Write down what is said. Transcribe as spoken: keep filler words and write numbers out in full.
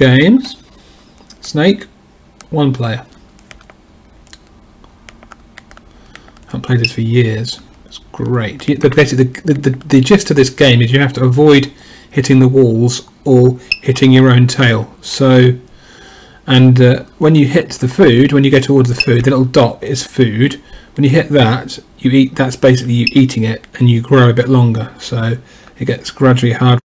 games. Snake, one player. I haven't played this for years. It's great. The, basically, the, the, the gist of this game is you have to avoid hitting the walls or hitting your own tail. So, and uh, when you hit the food, when you go towards the food, the little dot is food. When you hit that, you eat. That's basically you eating it, and you grow a bit longer. So it gets gradually harder